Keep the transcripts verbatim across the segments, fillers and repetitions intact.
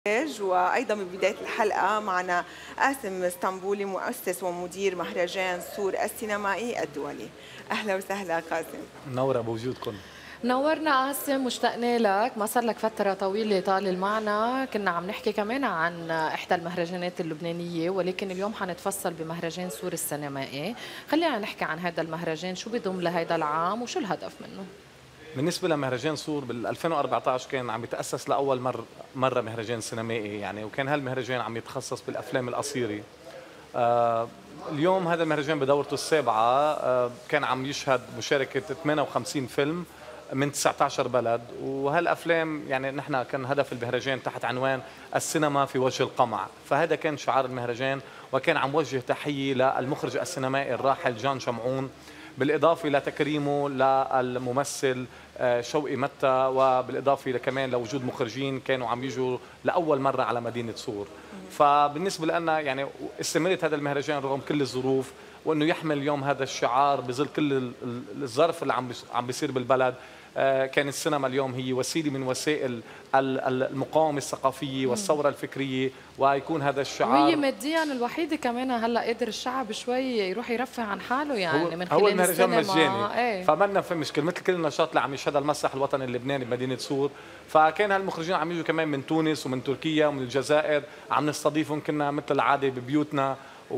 وأيضا ببداية الحلقة معنا قاسم اسطنبولي مؤسس ومدير مهرجان سور السينمائي الدولي. أهلا وسهلا قاسم. منورة بوجودكم. نورنا قاسم، مشتقنا لك، ما صار لك فترة طويلة طالع معنا، كنا عم نحكي كمان عن إحدى المهرجانات اللبنانية، ولكن اليوم حنتفصل بمهرجان سور السينمائي. خلينا نحكي عن هذا المهرجان، شو بيضم لهذا العام وشو الهدف منه؟ بالنسبة لمهرجان سور بال ألفين وأربعة عشر كان عم يتأسس لأول مرة مرة مهرجان سينمائي يعني، وكان هالمهرجان عم يتخصص بالأفلام القصيرة. آه اليوم هذا المهرجان بدورته السابعة، آه كان عم يشهد مشاركة ثمانية وخمسين فيلم من تسعة عشر بلد، وهالافلام يعني نحن كان هدف المهرجان تحت عنوان السينما في وجه القمع، فهذا كان شعار المهرجان، وكان عم وجه تحية للمخرج السينمائي الراحل جان شمعون، بالإضافة لتكريمه للممثل شوقي متى، وبالإضافة كمان لوجود مخرجين كانوا عم يجوا لأول مرة على مدينة سور. فبالنسبة لنا يعني استمرت هذا المهرجان رغم كل الظروف، وأنه يحمل اليوم هذا الشعار بظل كل الظرف اللي عم عم بيصير بالبلد. كان السينما اليوم هي وسيلة من وسائل المقاومة الثقافية والثورة الفكرية، ويكون هذا الشعار وهي ماديا الوحيدة كمان هلا قادر الشعب شوي يروح يرفع عن حاله يعني من خلال هو المهرجان مجاني، ايه. فمنا في مشكلة مثل كل النشاط اللي عم يشهدها المسرح الوطني اللبناني بمدينة سور. فكان هالمخرجين عم يجوا كمان من تونس ومن تركيا ومن الجزائر، عم نستضيفهم كنا مثل العادة ببيوتنا،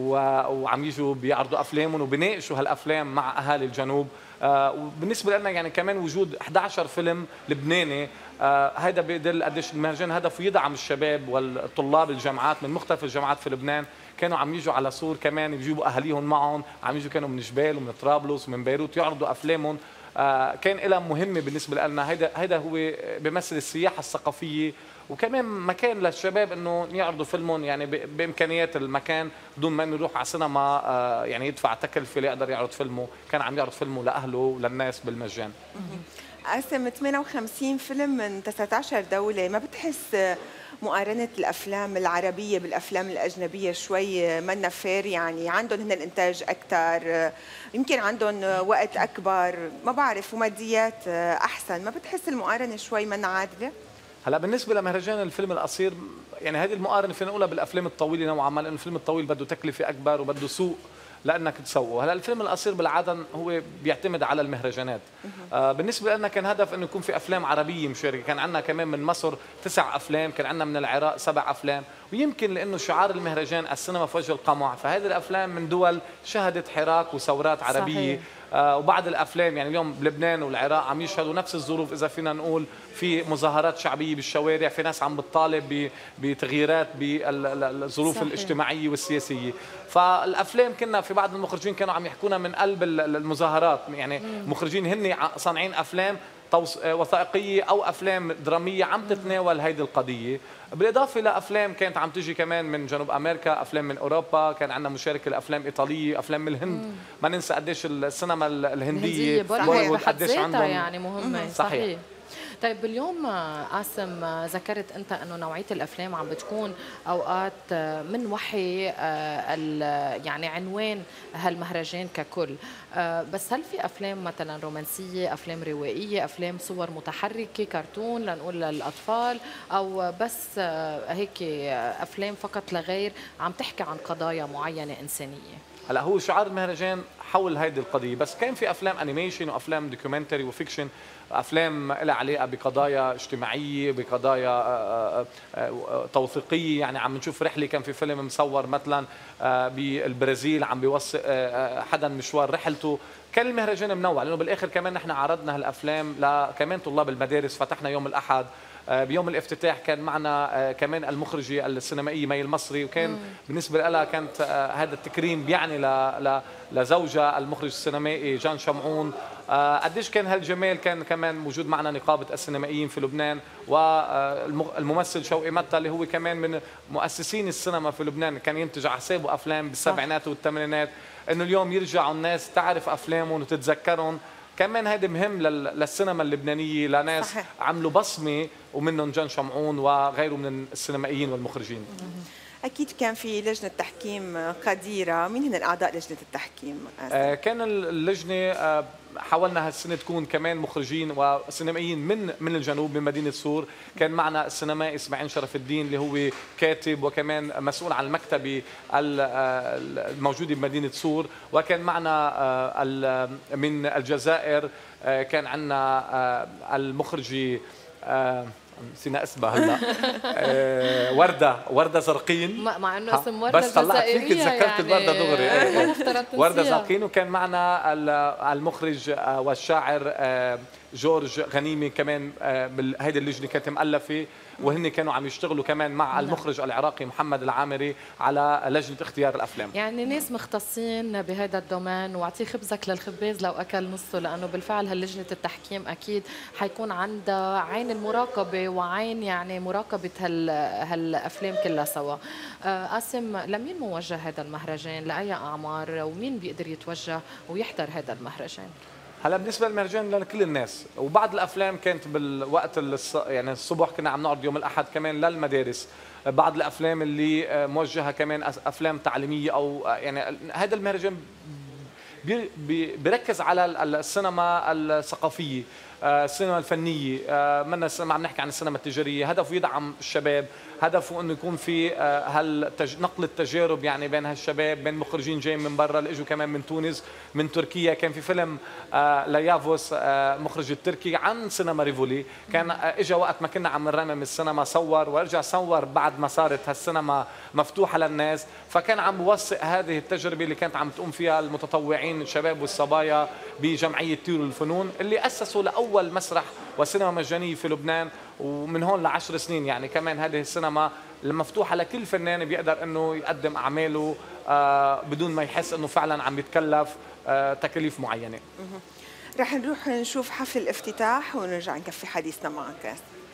وعم يجوا بيعرضوا افلامهم وبيناقشوا هالافلام مع اهالي الجنوب. آه وبالنسبه لنا يعني كمان وجود أحد عشر فيلم لبناني، آه هذا بيدل قديش المهرجان هدفه يدعم الشباب والطلاب الجامعات من مختلف الجامعات في لبنان. كانوا عم يجوا على سور كمان بيجيبوا اهاليهم معهم، عم يجوا كانوا من جبال ومن طرابلس ومن بيروت يعرضوا افلامهم. آه كان لها مهمه بالنسبه لنا، هذا هذا هو بيمثل السياحه الثقافيه، وكمان مكان للشباب انه يعرضوا فيلمهم يعني بامكانيات المكان بدون ما انه يروح على سينما آه يعني يدفع تكلفه ليقدر يعرض فيلمه، كان عم يعرض فيلمه لاهله وللناس بالمجان. قاسم ثمانية وخمسين فيلم من تسعة عشر دوله، ما بتحس مقارنة الأفلام العربية بالأفلام الأجنبية شوي منا فير؟ يعني عندهم هن الإنتاج أكثر، يمكن عندهم وقت أكبر، ما بعرف، وماديات أحسن، ما بتحس المقارنة شوي منا عادلة؟ هلا بالنسبه لمهرجان الفيلم القصير يعني هذه المقارنه فينا نقولها بالافلام الطويله نوعا ما، لانه الفيلم الطويل بده تكلفه اكبر وبده سوق لانك تسوقه. هلا الفيلم القصير بالعاده هو بيعتمد على المهرجانات. آه بالنسبه لنا كان هدف انه يكون في افلام عربيه مشاركه، كان عندنا كمان من مصر تسع افلام، كان عندنا من العراق سبع افلام، ويمكن لانه شعار المهرجان السينما في وجه القمع، فهذه الافلام من دول شهدت حراك وثورات عربيه. صحيح. آه وبعض الافلام يعني اليوم بلبنان والعراق عم يشهدوا نفس الظروف، اذا فينا نقول في مظاهرات شعبيه بالشوارع، في ناس عم بتطالب بتغييرات بالظروف الاجتماعيه والسياسيه. فالافلام كنا في بعض المخرجين كانوا عم يحكونا من قلب المظاهرات، يعني مخرجين هن صانعين افلام وثائقيه او افلام دراميه عم تتناول هيدي القضيه، بالاضافه لافلام كانت عم تجي كمان من جنوب امريكا، افلام من اوروبا، كان عندنا مشاركه لافلام ايطاليه، افلام من الهند. مم. ما ننسى قديش السينما الهنديه قديش عندهم يعني مهمه. صحيح, صحيح. طيب اليوم قاسم ذكرت انت انه نوعيه الافلام عم بتكون اوقات من وحي يعني عنوان هالمهرجان ككل، بس هل في افلام مثلا رومانسيه، افلام روائيه، افلام صور متحركه، كرتون لنقول للاطفال، او بس هيك افلام فقط لغير عم تحكي عن قضايا معينه انسانيه؟ هلا هو شعار المهرجان حول هيدي القضيه، بس كان في افلام انيميشن وافلام دوكيومنتري وفيكشن، افلام لها علاقه بقضايا اجتماعيه، بقضايا توثيقيه. يعني عم نشوف رحله، كان في فيلم مصور مثلا بالبرازيل عم بيوثق حدا مشوار رحلته. كان المهرجان منوع لانه بالاخر كمان نحن عرضنا هالافلام لكمان طلاب المدارس. فتحنا يوم الاحد بيوم الافتتاح كان معنا كمان المخرجة السينمائية مي المصري، وكان مم. بالنسبة لها كانت هذا التكريم بيعني لزوجها المخرج السينمائي جان شمعون. قديش كان هالجمال. كان كمان موجود معنا نقابة السينمائيين في لبنان، والممثل شوقي متى اللي هو كمان من مؤسسين السينما في لبنان، كان ينتج على حسابه أفلام بالسبعينات والثمانينات. إنه اليوم يرجعوا الناس تعرف أفلامهم وتتذكرهم، كمان هذا مهم للسينما اللبنانيه، لناس صحيح. عملوا بصمه، ومنهم جان شمعون وغيره من السينمائيين والمخرجين. اكيد كان في لجنه تحكيم قديره، مين هن اعضاء لجنه التحكيم؟ آه كان اللجنه آه حاولنا هالسنه تكون كمان مخرجين وسينمائيين من من الجنوب من مدينه صور. كان معنا السينمائي اسماعيل شرف الدين اللي هو كاتب وكمان مسؤول عن المكتبه الموجوده بمدينه صور، وكان معنا من الجزائر كان عندنا المخرجه نسينا اسمها هلا آه ورده ورده زرقين، مع انه اسم ورده بس طلعت فيك تذكرت يعني الورده دغري ايه. ورده زرقين. وكان معنا المخرج والشاعر جورج غنيمي كمان هيدي اللجنه كانت مؤلفه، وهن كانوا عم يشتغلوا كمان مع المخرج العراقي محمد العامري على لجنه اختيار الافلام. يعني ناس مختصين بهذا الدومين، واعطيه خبزك للخباز لو اكل نصه، لانه بالفعل هاللجنه التحكيم اكيد حيكون عندها عين المراقبه وعين يعني مراقبه هال هالافلام كلها سوا. قاسم، لمين موجه هذا المهرجان؟ لاي اعمار؟ ومين بيقدر يتوجه ويحضر هذا المهرجان؟ هلا بالنسبه للمهرجان لكل الناس، وبعض الافلام كانت بالوقت الص... يعني الصبح كنا عم نعرض يوم الاحد كمان للمدارس، بعض الافلام اللي موجهه كمان افلام تعليميه او يعني هذا المهرجان بي... بي... بيركز على السينما الثقافيه، السينما الفنيه، منا ما عم نحكي عن السينما التجاريه، هدفه يدعم الشباب، هدفه انه يكون في هالتج... نقل التجارب يعني بين هالشباب، بين مخرجين جايين من برا اللي اجوا كمان من تونس من تركيا. كان في فيلم ليافوس مخرج التركي عن سينما ريفولي، كان اجى وقت ما كنا عم نرمم السينما صور ورجع صور بعد ما صارت هالسينما مفتوحه للناس، فكان عم بوثق هذه التجربه اللي كانت عم تقوم فيها المتطوعين الشباب والصبايا بجمعيه طيور الفنون اللي اسسوا لاول مسرح وسينما مجانيه في لبنان، ومن هون لعشر سنين يعني كمان هذه السينما المفتوحه لكل فنان بيقدر انه يقدم اعماله آه بدون ما يحس انه فعلا عم يتكلف آه تكاليف معينه. رح نروح نشوف حفل الافتتاح ونرجع نكفي حديثنا معك.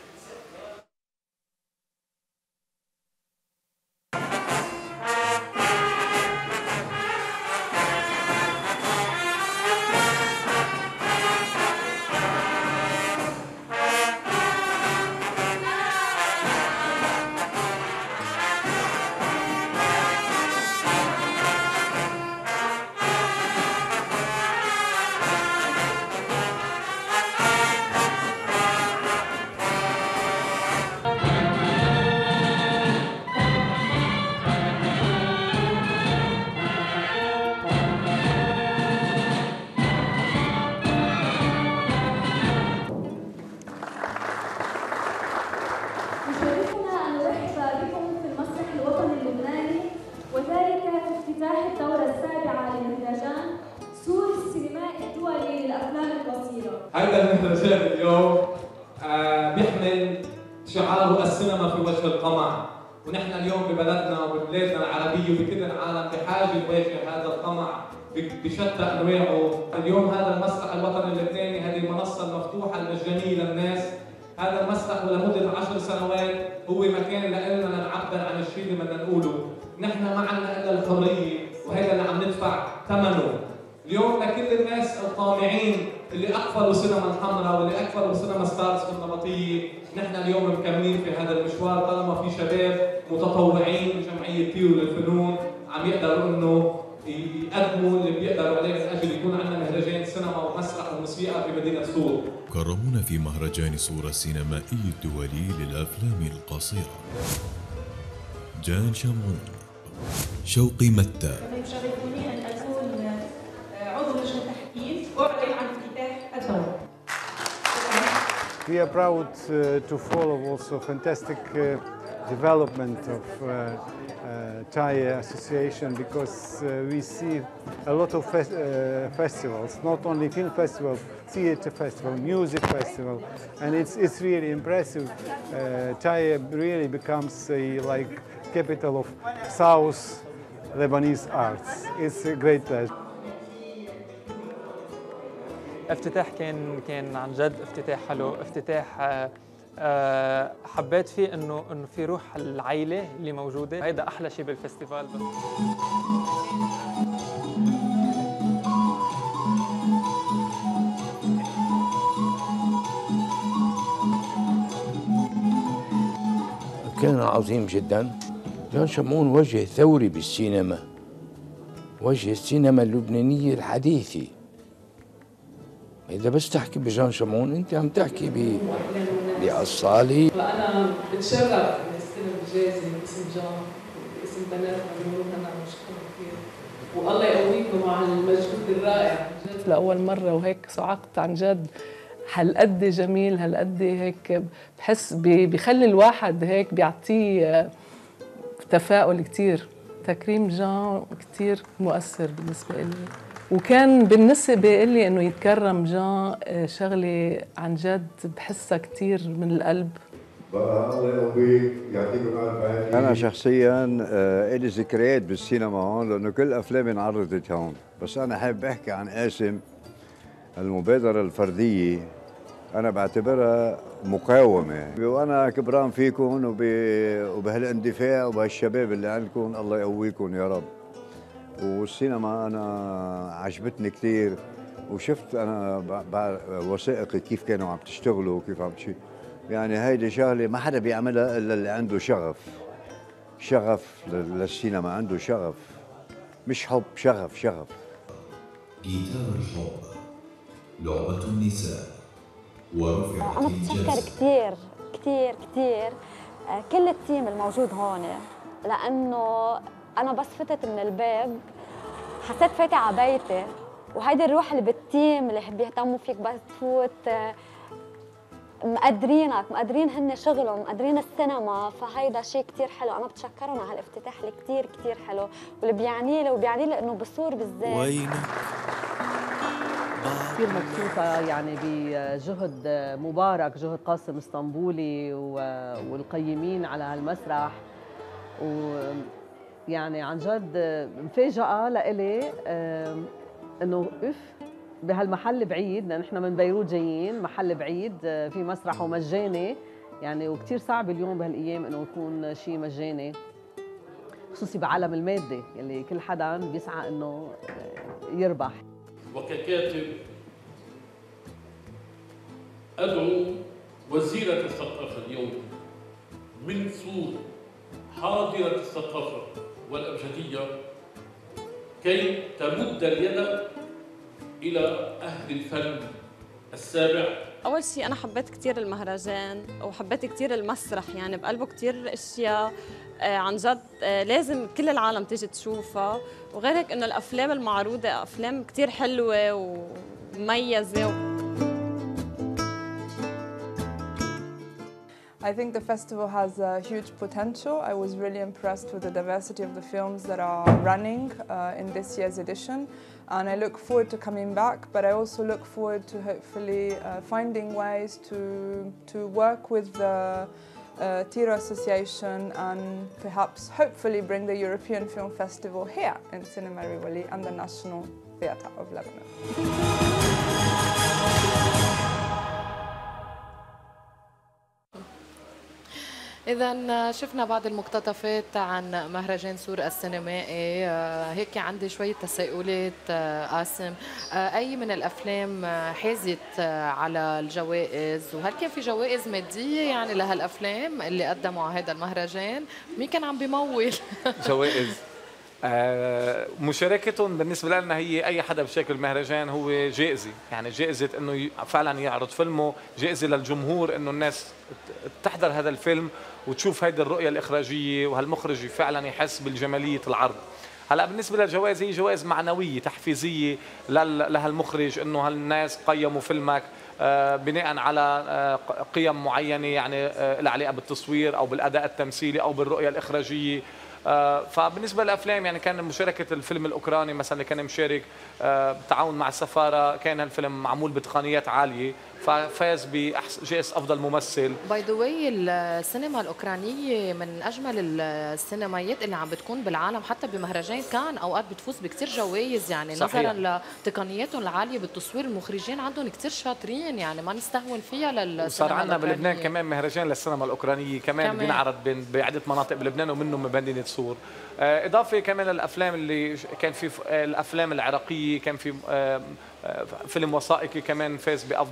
هذا المهرجان اليوم آه بيحمل شعاره السينما في وجه القمع، ونحن اليوم ببلدنا وببلادنا العربيه وبكل العالم بحاجه نواجه هذا القمع بشتى انواعه. اليوم هذا المسرح الوطني اللبناني، هذه المنصه المفتوحه المجانيه للناس، هذا المسرح ولمده عشر سنوات هو مكان لنا نعبر عن الشيء اللي بدنا نقوله. نحن ما عندنا الا الحريه، وهذا اللي عم ندفع ثمنه اليوم لكل الناس الطامعين اللي اقفلوا سينما الحمراء واللي اقفلوا سينما ستارز في النبطيه. نحن اليوم مكملين في هذا المشوار طالما في شباب متطوعين جمعيه طيور للفنون عم يقدروا انه يقدموا اللي بيقدروا عليه من اجل يكون عندنا مهرجان سينما ومسرح وموسيقى في مدينه صور. كرمونا في مهرجان صور السينمائي الدولي للافلام القصيره جان شمعون، شوقي متى. يشرفني ان اكون عضو لجنه تحكيم واعلن عن افتتاح الدوره. We are proud uh, to follow also fantastic uh, development of uh, uh, Thai Association because uh, we see a lot of fe uh, festivals, not only film festival, theater festival, music festival, and it's it's really impressive. Uh, Thai really becomes a like capital of South Lebanese arts. It's a great pleasure. افتتاح كان كان عن جد افتتاح حلو، افتتاح أه حبيت فيه انه انه في روح العائله اللي موجوده، هيدا احلى شيء بالفستيفال. كان عظيم جدا. جان شمعون وجه ثوري بالسينما، وجه السينما اللبنانيه الحديثه اذا بس تحكي بجان شمعون انت عم تحكي ب بقصالي. فانا بتشرف اني استلم جائزه باسم جان وباسم بنات عملوا هنا مشكور كثير، والله يقويكم على المجهود الرائع عن جد. لاول مره وهيك صعقت عن جد، هالقد جميل، هالقد هيك بحس بخلي الواحد هيك بيعطيه تفاؤل كثير. تكريم جان كثير مؤثر بالنسبه لي، وكان بالنسبه لي انه يتكرم جان شغله عن جد بحسها كثير من القلب. الله يقويك يعطيكم العافيه. انا شخصيا لي ذكريات بالسينما هون لانه كل افلامي انعرضت هون، بس انا حابب احكي عن قاسم. المبادره الفرديه انا بعتبرها مقاومه، وانا كبران فيكم وبهالاندفاع وبهالشباب اللي عندكم، الله يقويكم يا رب. والسينما انا عجبتني كثير، وشفت انا وثائقي كيف كانوا عم تشتغلوا وكيف عم تشي، يعني هيدي شغله ما حدا بيعملها الا اللي عنده شغف. شغف للسينما، عنده شغف، مش حب، شغف شغف. جيتار الحب، لعبة النساء، ورفعت أنا بتشكر كثير كثير كثير كل التيم الموجود هون، لأنه أنا بس فتت من الباب حسيت فاتي على بيتي، وهيدي الروح اللي بالتيم اللي بيهتموا فيك بس تفوت، مقدرينك، مقدرين هن شغلهم، مقدرين السينما، فهيدا شيء كثير حلو. أنا بتشكرهم على هالافتتاح اللي كثير كثير حلو، واللي بيعني لي وبيعني لي إنه بصور بالذات. وينك؟ كثير مبسوطة يعني بجهد مبارك، جهد قاسم اسطنبولي والقيمين على هالمسرح، ويعني عن جد مفاجأة لإلي إنه إف بهالمحل بعيد، لأن إحنا من بيروت جايين، محل بعيد في مسرح ومجاني يعني، وكثير صعب اليوم بهالأيام إنه يكون شيء مجاني، خصوصي بعالم المادة يلي كل حدا بيسعى إنه يربح. وككاتب أدعو وزيرة الثقافة اليوم من صور حاضرة الثقافة والأبجدية كي تمد اليد إلى أهل الفن السابع. أول شيء أنا حبيت كثير المهرجان وحبيت كثير المسرح، يعني بقلبه كثير أشياء عن جد لازم كل العالم تيجي تشوفها، وغير هيك إنه الأفلام المعروضة أفلام كثير حلوة ومميزة. I think the festival has a huge potential. I was really impressed with the diversity of the films that are running uh, in this year's edition, and I look forward to coming back, but I also look forward to hopefully uh, finding ways to, to work with the uh, Tiro Association and perhaps hopefully bring the European Film Festival here in Cinema Rivoli and the National Theatre of Lebanon. إذا شفنا بعض المقتطفات عن مهرجان سور السينمائي، هيك عندي شوية تساؤلات قاسم، أي من الأفلام حازت على الجوائز؟ وهل كان في جوائز مادية يعني لهالأفلام اللي قدموا على هذا المهرجان؟ مين كان عم بيمول؟ جوائز آه مشاركتهم بالنسبة لنا هي أي حدا بشكل مهرجان هو جائزة، يعني جائزة إنه فعلا يعرض فيلمه، جائزة للجمهور إنه الناس تحضر هذا الفيلم وتشوف هيدي الرؤية الإخراجية وهالمخرج فعلا يحس بالجمالية العرض. هلا بالنسبة للجوائز هي جوائز معنوية تحفيزية لهالمخرج، إنه هالناس قيموا فيلمك آه بناء على آه قيم معينة، يعني آه لها علاقة بالتصوير أو بالأداء التمثيلي أو بالرؤية الإخراجية. آه فبالنسبه للافلام يعني كان مشاركه الفيلم الاوكراني مثلا اللي كان مشارك آه بالتعاون مع السفاره، كان هالفيلم معمول بتقنيات عاليه ففاز بجائزه افضل ممثل. باي ذا واي السينما الاوكرانيه من اجمل السينمائيات اللي عم بتكون بالعالم، حتى بمهرجان كان اوقات بتفوز بكثير جوائز، يعني صحيح. نظرا لتقنياتهم العاليه بالتصوير، المخرجين عندهم كثير شاطرين، يعني ما نستهون فيها للسينما. صار عندنا بلبنان كمان مهرجان للسينما الاوكرانيه كمان, كمان. بينعرض بعده مناطق بلبنان ومنهم بمدينه سور. اضافه كمان للافلام اللي كان في الافلام العراقيه، كان في فيلم وثائقي كمان فاز بافضل فيلم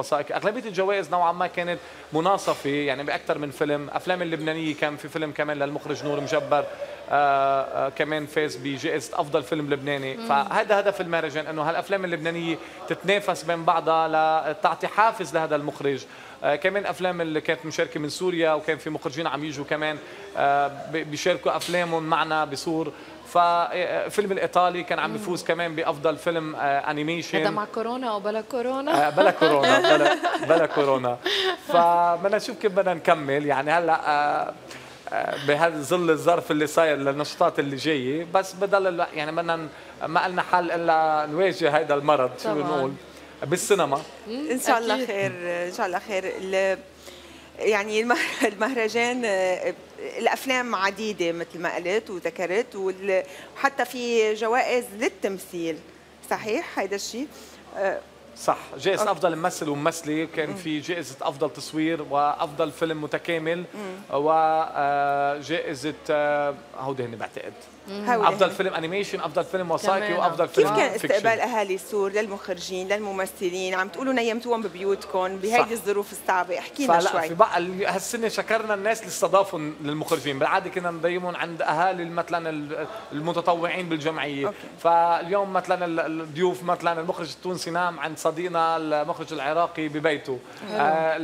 وثائقي. اغلبيه الجوائز نوعا ما كانت مناصفه يعني باكثر من فيلم. افلام اللبنانيه كان في فيلم كمان للمخرج نور مجبر آه آه كمان فاز بجائزه افضل فيلم لبناني. مم. فهذا هدف المهرجان، انه هالافلام اللبنانيه تتنافس بين بعضها لتعطي حافز لهذا المخرج. آه كمان افلام اللي كانت مشاركه من سوريا، وكان في مخرجين عم يجوا كمان آه بيشاركوا افلامهم معنا بصور. ففيلم الايطالي كان عم يفوز كمان بافضل فيلم آه انيميشن. هذا مع كورونا او بلا كورونا؟ آه بلا كورونا بلا بلا كورونا. فبدنا نشوف كيف بدنا نكمل يعني هلا آه بهذا ظل الظرف اللي صاير للنشاطات اللي جايه، بس بضل يعني بدنا ما لنا حل الا نواجه هذا المرض. شو نقول بالسينما ان شاء الله خير. ان شاء الله خير. يعني المهرجان الافلام عديده مثل ما قلت وذكرت، وحتى في جوائز للتمثيل. صحيح هذا الشيء؟ صح. جائزة أفضل ممثل وممثلة، كان في جائزة أفضل تصوير وأفضل فيلم متكامل، وجائزة هودي هن بعتقد أفضل فيلم أنيميشن، أفضل فيلم وثائقي، وأفضل فيلم كيف كان استقبال أهالي سور للمخرجين للممثلين؟ عم تقولوا نيمتوهم ببيوتكم بهيدي الظروف الصعبة، احكي لنا شوي. في بقى هالسنة شكرنا الناس اللي استضافوا للمخرجين، بالعادة كنا نضيمهم عند أهالي مثلا المتطوعين بالجمعية. أوكي. فاليوم مثلا الضيوف مثلا المخرج التونسي نام عند صديقنا المخرج العراقي ببيته. آه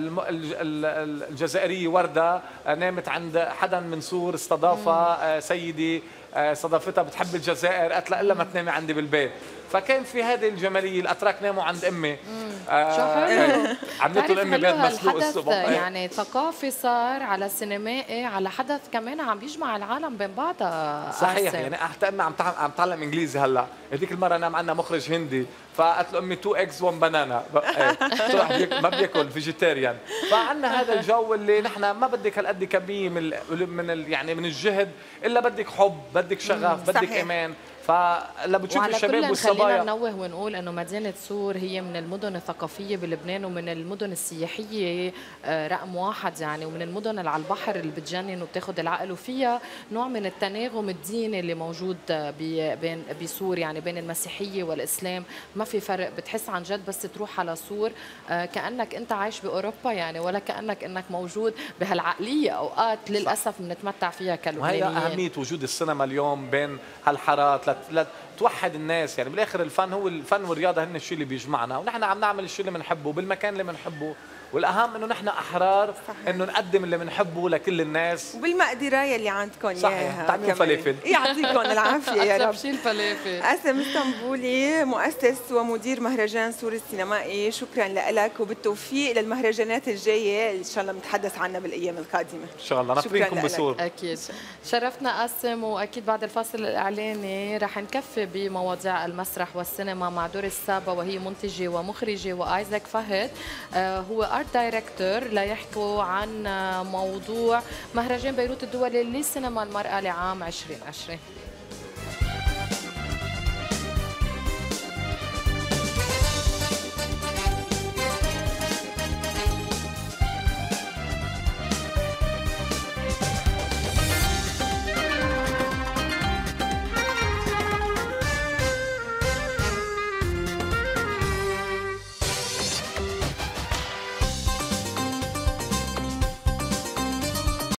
الجزائرية وردة نامت عند حدا من سور استضافها آه سيدي استضافتها بتحب الجزائر، قالت لها الا ما تنامي عندي بالبيت. فكان في هذه الجماليه. الاتراك ناموا عند امي. آه شو حلو. عملته لامي بيض مسلوق الصبح. يعني ثقافي صار على سينمائي، على حدث كمان عم بيجمع العالم بين بعضها. صحيح. يعني حتى امي عم عم تعلم انجليزي هلا. هذيك المره نام عندنا مخرج هندي، فقالت له امي تو اكس وان بنانا، ما بياكل فيجيتيريان. فعندنا هذا الجو اللي نحن ما بدك هالقد كميه من من يعني من الجهد، الا بدك حب، بدك شغف، بدك ايمان. فلا بتشوف الشباب والصبايا. خلينا ننوه ونقول انه مدينه سور هي من المدن الثقافيه بلبنان، ومن المدن السياحيه رقم واحد يعني، ومن المدن اللي على البحر اللي بتجنن وبتاخذ العقل، وفيها نوع من التناغم الديني اللي موجود بين بسور، يعني بين المسيحيه والاسلام ما في فرق. بتحس عن جد بس تروح على سور كانك انت عايش باوروبا يعني، ولا كانك انك موجود بهالعقليه. اوقات للاسف بنتمتع فيها كلبنانيين. وهي اهميه وجود السينما اليوم بين هالحارات لتوحد الناس. يعني بالاخر الفن هو الفن والرياضه هن الشيء اللي بيجمعنا، ونحن عم نعمل الشيء اللي بنحبه بالمكان اللي بنحبه، والاهم انه نحن احرار انه نقدم اللي بنحبه لكل الناس وبالمقدره يلي عندكم اياها. طعمين فلافل. يعطيكم العافيه يا رب. شيء الفلافل. قاسم اسطنبولي، مؤسس ومدير مهرجان سور السينمائي، شكرا لك وبالتوفيق للمهرجانات الجايه ان شاء الله بنتحدث عنها بالايام القادمه. ان شاء الله. ناطرينكم بسور. اكيد. شرفنا قاسم، واكيد بعد الفاصل الاعلاني رح نكفي بمواضيع المسرح والسينما مع دور السابا، وهي منتجه ومخرجه، وايزاك فهد هو ارت دايركتور، ليحكوا عن موضوع مهرجان بيروت الدولي للسينما المرأة لعام عشرين عشرين.